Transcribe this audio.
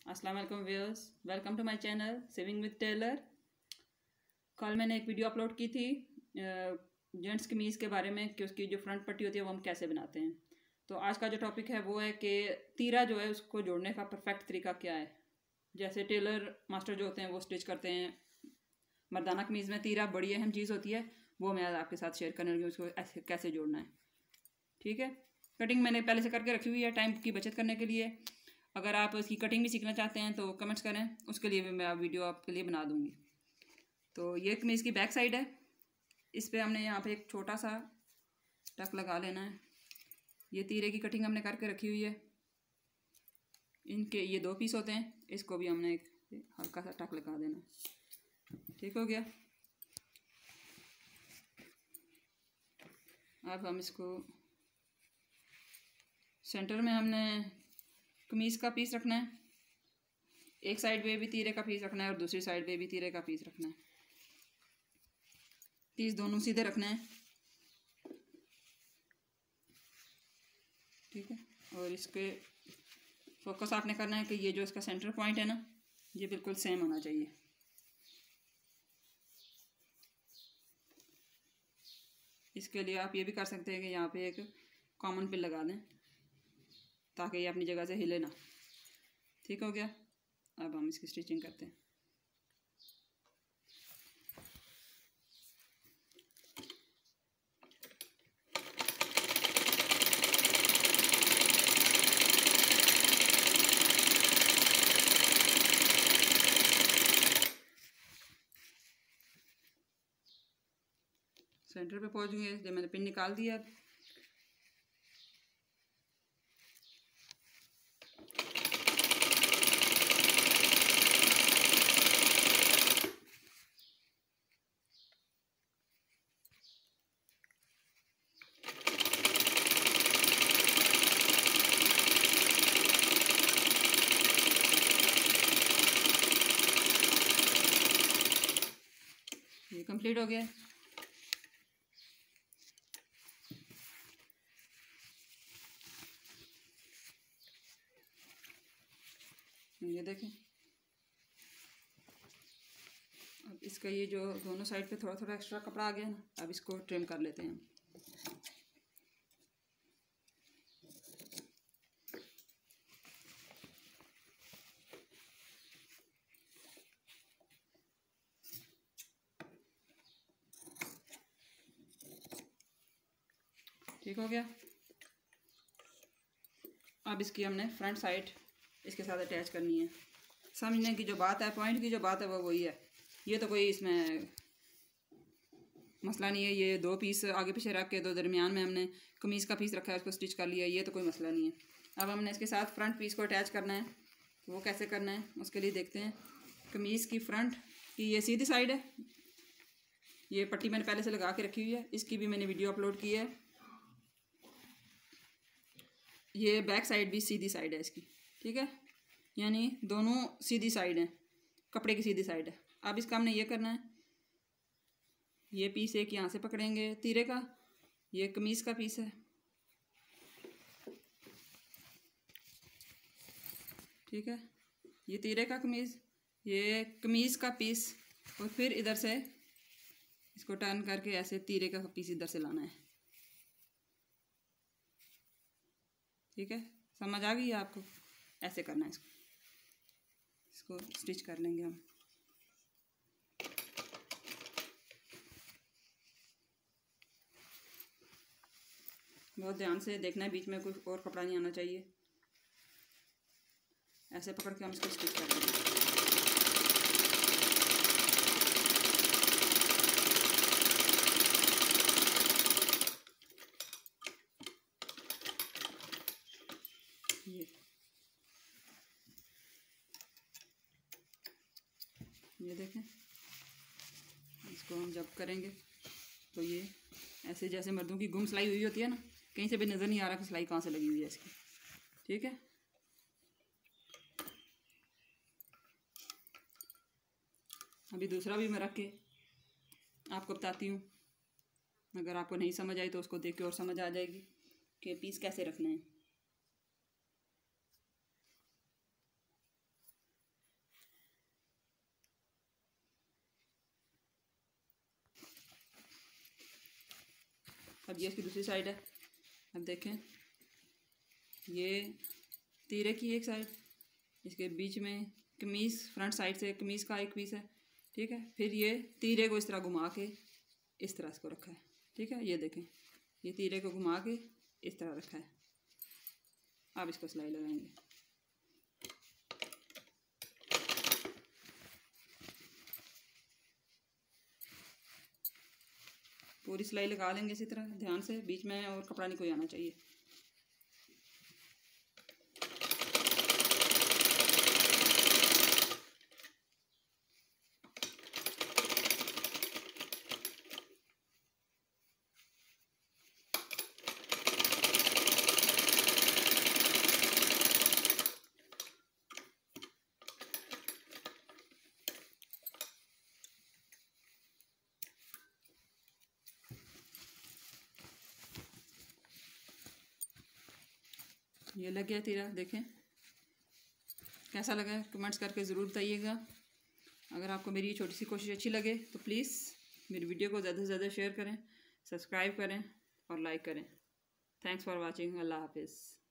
अस्सलाम वालेकुम viewers, welcome to my channel sewing with tailor. कल मैंने एक वीडियो अपलोड की थी जेंट्स कमीज़ के बारे में कि उसकी जो फ्रंट पट्टी होती है वो हम कैसे बनाते हैं। तो आज का जो टॉपिक है वो है कि तीरा जो है उसको जोड़ने का परफेक्ट तरीका क्या है। जैसे टेलर मास्टर जो होते हैं वो स्टिच करते हैं मर्दाना कमीज़ में तीरा बड़ी अहम चीज़ होती है, वो मैं आज आपके साथ शेयर करने लगी हूँ उसको ऐसे कैसे जोड़ना है। ठीक है, कटिंग मैंने पहले से करके रखी हुई है टाइम की बचत करने के लिए। अगर आप इसकी कटिंग भी सीखना चाहते हैं तो कमेंट्स करें, उसके लिए भी मैं वीडियो आपके लिए बना दूँगी। तो ये कमीज़ की बैक साइड है, इस पर हमने यहाँ पे एक छोटा सा टक लगा लेना है। ये तीरे की कटिंग हमने करके रखी हुई है, इनके ये 2 पीस होते हैं, इसको भी हमने एक हल्का सा टक लगा देना। ठीक हो गया। अब हम इसको सेंटर में हमने कमीज़ का पीस रखना है, एक साइड पे भी तीरे का पीस रखना है और दूसरी साइड पे भी तीरे का पीस रखना है। पीस दोनों सीधे रखने हैं। ठीक है, और इसके फोकस आपने करना है कि ये जो इसका सेंटर पॉइंट है ना, ये बिल्कुल सेम होना चाहिए। इसके लिए आप ये भी कर सकते हैं कि यहाँ पे एक कॉमन पिन लगा दें ताकि ये अपनी जगह से हिले ना। ठीक हो गया। अब हम इसकी स्टिचिंग करते हैं। सेंटर पे पहुंच गए, जब मैंने पिन निकाल दिया ये कंप्लीट हो गया। ये देखें, अब इसका ये जो दोनों साइड पे थोड़ा थोड़ा एक्स्ट्रा कपड़ा आ गया ना, अब इसको ट्रिम कर लेते हैं हम। ठीक हो गया। अब इसकी हमने फ्रंट साइड इसके साथ अटैच करनी है। समझने की जो बात है, पॉइंट की जो बात है वो वही है, ये तो कोई इसमें मसला नहीं है। ये 2 पीस आगे पीछे रख के 2 दरमियान में हमने कमीज़ का पीस रखा है, उसको स्टिच कर लिया, ये तो कोई मसला नहीं है। अब हमने इसके साथ फ्रंट पीस को अटैच करना है, तो वो कैसे करना है उसके लिए देखते हैं। कमीज़ की फ्रंट की ये सीधी साइड है, ये पट्टी मैंने पहले से लगा के रखी हुई है, इसकी भी मैंने वीडियो अपलोड की है। ये बैक साइड भी सीधी साइड है इसकी। ठीक है, यानी दोनों सीधी साइड हैं, कपड़े की सीधी साइड है। अब इसका हमने ये करना है, ये पीस एक यहाँ से पकड़ेंगे तीरे का, ये कमीज़ का पीस है। ठीक है, ये तीरे का कमीज़, ये कमीज़ का पीस, और फिर इधर से इसको टर्न करके ऐसे तीरे का पीस इधर से लाना है। ठीक है, समझ आ गई है आपको? ऐसे करना है इसको स्टिच कर लेंगे हम। बहुत ध्यान से देखना है, बीच में कोई और कपड़ा नहीं आना चाहिए। ऐसे पकड़ के हम इसको स्टिच कर देंगे। ये देखें, इसको हम जब करेंगे तो ये ऐसे जैसे मर्दों की गुम सिलाई हुई होती है ना, कहीं से भी नज़र नहीं आ रहा कि सिलाई कहाँ से लगी हुई है इसकी। ठीक है, अभी दूसरा भी मैं रख के आपको बताती हूँ। अगर आपको नहीं समझ आई तो उसको देख के और समझ आ जाएगी कि पीस कैसे रखना है। अब ये इसकी दूसरी साइड है। अब देखें, ये तीरे की एक साइड, इसके बीच में कमीज़ फ्रंट साइड से कमीज़ का एक पीस है, ठीक है। फिर ये तीरे को इस तरह घुमा के इस तरह इसको रखा है, ठीक है। ये देखें, ये तीरे को घुमा के इस तरह रखा है। अब इसको सिलाई लगाएंगे। पूरी सिलाई लगा लेंगे इसी तरह ध्यान से, बीच में और कपड़ा नहीं कोई आना चाहिए। ये लग गया तीरा, देखें कैसा लगा कमेंट्स करके ज़रूर बताइएगा। अगर आपको मेरी ये छोटी सी कोशिश अच्छी लगे तो प्लीज़ मेरी वीडियो को ज़्यादा से ज़्यादा शेयर करें, सब्सक्राइब करें और लाइक करें। Thanks for watching. अल्लाह हाफिज़।